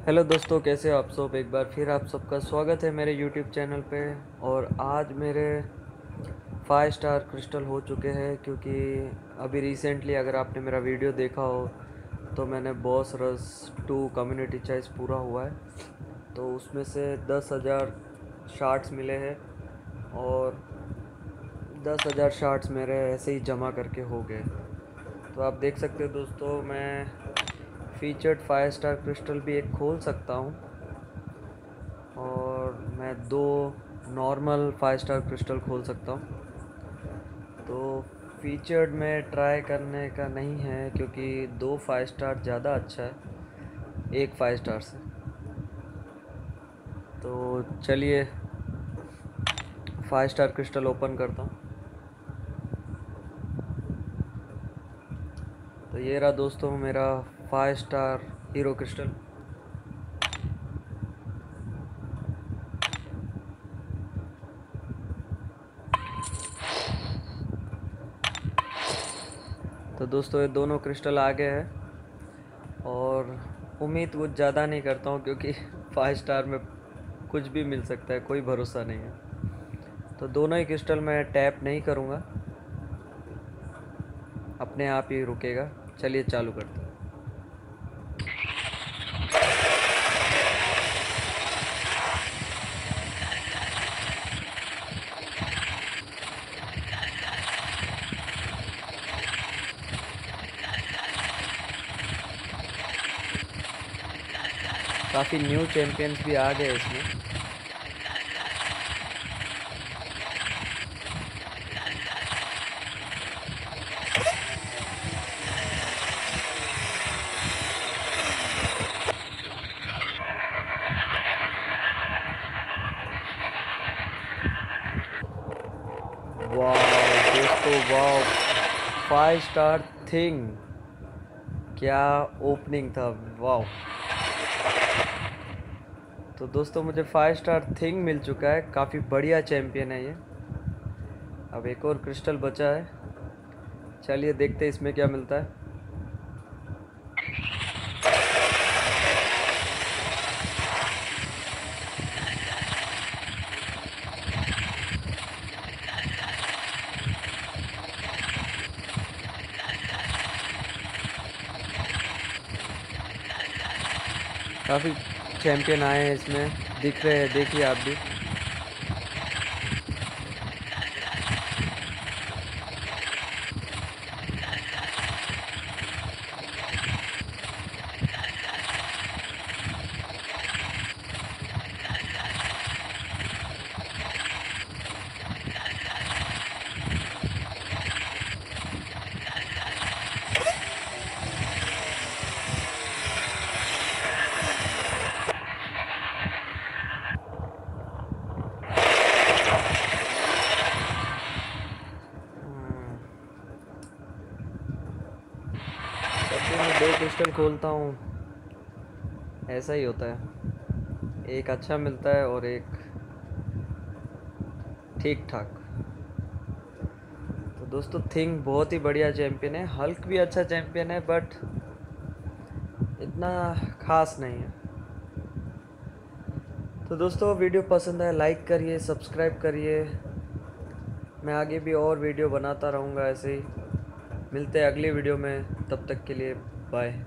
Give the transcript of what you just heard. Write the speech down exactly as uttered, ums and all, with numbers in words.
Hello दोस्तों, कैसे हो आप सब। एक बार फिर आप सबका स्वागत है मेरे यूट्यूब चैनल पे। और आज मेरे फाइव स्टार क्रिस्टल हो चुके हैं, क्योंकि अभी रिसेंटली अगर आपने मेरा वीडियो देखा हो तो मैंने बॉस रस टू कम्युनिटी चॉइस पूरा हुआ है। तो उसमें से दस हज़ार शार्ट्स मिले हैं और दस हज़ार शार्ट्स मेरे ऐसे ही जमा करके हो गए। तो आप देख सकते हो दोस्तों, मैं फीचर्ड फाइव स्टार क्रिस्टल भी एक खोल सकता हूँ और मैं दो नॉर्मल फाइव स्टार क्रिस्टल खोल सकता हूँ। तो फीचर्ड में ट्राई करने का नहीं है, क्योंकि दो फाइव स्टार ज़्यादा अच्छा है एक फाइव स्टार से। तो चलिए फाइव स्टार क्रिस्टल ओपन करता हूँ। तो ये रहा दोस्तों मेरा फाइव स्टार हीरो क्रिस्टल। तो दोस्तों ये दोनों क्रिस्टल आ गए हैं और उम्मीद कुछ ज़्यादा नहीं करता हूँ, क्योंकि फाइव स्टार में कुछ भी मिल सकता है, कोई भरोसा नहीं है। तो दोनों ही क्रिस्टल मैं टैप नहीं करूँगा, अपने आप ही रुकेगा। चलिए चालू करते हैं। काफ़ी न्यू चैम्पियंस भी आ गए इसमें। वाह दोस्तों, वाह फाइव स्टार थिंग, क्या ओपनिंग था। वाह। तो दोस्तों मुझे फाइव स्टार थिंग मिल चुका है, काफ़ी बढ़िया चैम्पियन है ये। अब एक और क्रिस्टल बचा है, चलिए देखते हैं इसमें क्या मिलता है। काफ़ी चैम्पियन आए हैं इसमें, दिख रहे हैं, देखिए आप भी। जब भी मैं दो क्रिस्टल खोलता हूँ ऐसा ही होता है, एक अच्छा मिलता है और एक ठीक ठाक। तो दोस्तों थिंग बहुत ही बढ़िया चैम्पियन है, हल्क भी अच्छा चैम्पियन है, बट इतना खास नहीं है। तो दोस्तों वीडियो पसंद आए लाइक करिए, सब्सक्राइब करिए। मैं आगे भी और वीडियो बनाता रहूँगा ऐसे ही। मिलते हैं अगली वीडियो में, तब तक के लिए बाय।